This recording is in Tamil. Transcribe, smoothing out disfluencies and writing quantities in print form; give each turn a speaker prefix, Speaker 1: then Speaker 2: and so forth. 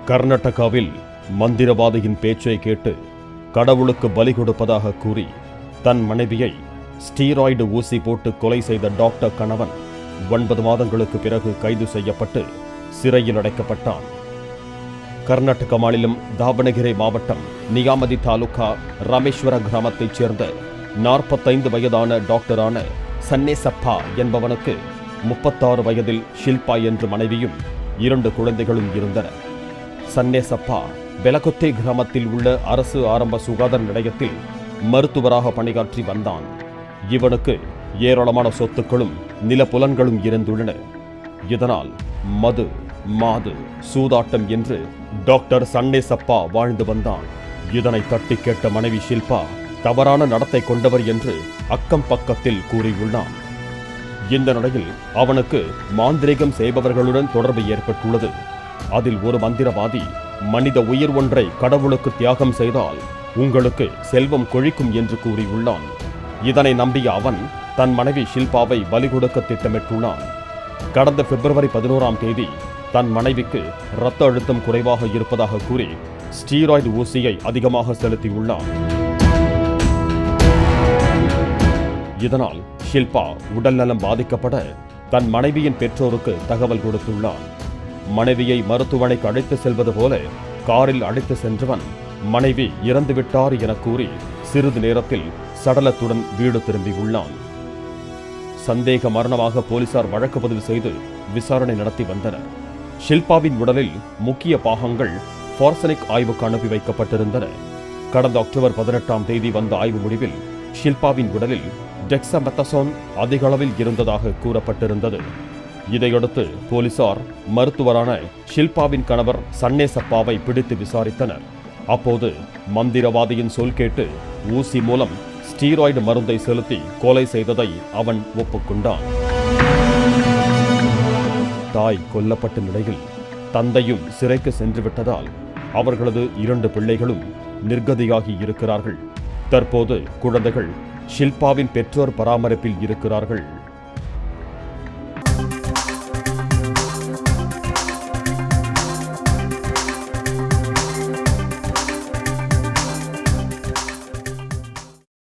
Speaker 1: கர்நாடகாவில் மந்திரவாதியின் பேச்சை கேட்டு கடவுளுக்கு பலி கொடுப்பதாக கூறி தன் மனைவியை ஸ்டீராய்டு ஊசி போட்டு கொலை செய்த டாக்டர் கணவன் 9 மாதங்களுக்கு பிறகு கைது செய்யப்பட்டு சிறையில் அடைக்கப்பட்டான். கர்நாடக மாநிலம் தாவணகிரி மாவட்டம் நியாமதி தாலுகா ராமேஸ்வர கிராமத்தைச் சேர்ந்த 45 வயதான டாக்டரான சன்னேசப்பா என்பவனுக்கு 36 வயதில் ஷில்பா என்ற மனைவியும் 2 குழந்தைகளும் இருந்தனர். சன்னேசப்பா பெலகொத்தே கிராமத்தில் உள்ள அரசு ஆரம்ப சுகாதார நிலையத்தில் மருத்துவராக பணியாற்றி வந்தான். இவனுக்கு ஏராளமான சொத்துக்களும் நிலப்புலன்களும் இருந்துள்ளன. இதனால் மது, மாது, சூதாட்டம் என்று டாக்டர் சன்னேசப்பா வாழ்ந்து வந்தான். இதனை தட்டி கேட்ட மனைவி ஷில்பா தவறான நடத்தை கொண்டவர் என்று அக்கம் பக்கத்தில் கூறியுள்ளான். இந்த நிலையில் அவனுக்கு மாந்திரீகம் செய்பவர்களுடன் தொடர்பு ஏற்பட்டுள்ளது. அதில் ஒரு மந்திரவாதி மனித உயிர் ஒன்றை கடவுளுக்கு தியாகம் செய்தால் உங்களுக்கு செல்வம் கொழிக்கும் என்று கூறியுள்ளான். இதனை நம்பிய அவன் தன் மனைவி ஷில்பாவை பலி கொடுக்க திட்டமிட்டுள்ளான். கடந்த பிப்ரவரி 11ஆம் தேதி தன் மனைவிக்கு இரத்த அழுத்தம் குறைவாக இருப்பதாக கூறி ஸ்டீராய்டு ஊசியை அதிகமாக செலுத்தியுள்ளான். இதனால் ஷில்பா உடல்நலம் பாதிக்கப்பட தன் மனைவியின் பெற்றோருக்கு தகவல் கொடுத்துள்ளான். மனைவியை மருத்துவமனைக்கு அழைத்து செல்வது போல காரில் அழைத்து சென்றவன் மனைவி இறந்துவிட்டார் என கூறி சிறிது நேரத்தில் சடலத்துடன் வீடு திரும்பியுள்ளான். சந்தேக மரணமாக போலீசார் வழக்கு பதிவு செய்து விசாரணை நடத்தி வந்தனர். ஷில்பாவின் உடலில் முக்கிய பாகங்கள் ஃபாரன்சிக் ஆய்வுக்கு அனுப்பி வைக்கப்பட்டிருந்தன. கடந்த அக்டோபர் 18ஆம் தேதி வந்த ஆய்வு முடிவில் ஷில்பாவின் உடலில் டெக்ஸாமெத்தசோன் அதிக அளவில் இருந்ததாக கூறப்பட்டிருந்தது. இதையடுத்து போலீசார் மருத்துவரான ஷில்பாவின் கணவர் சன்னேசப்பாவை பிடித்து விசாரித்தனர். அப்போது மந்திரவாதியின் சொல் கேட்டு ஊசி மூலம் ஸ்டீராய்டு மருந்தை செலுத்தி கொலை செய்ததை அவன் ஒப்புக்கொண்டான். தாய் கொல்லப்பட்ட நிலையில் தந்தையும் சிறைக்கு சென்று விட்டதால் அவர்களது 2 பிள்ளைகளும் நிர்கதியாகி இருக்கிறார்கள். தற்போது குழந்தைகள் ஷில்பாவின் பெற்றோர் பராமரிப்பில் இருக்கிறார்கள்.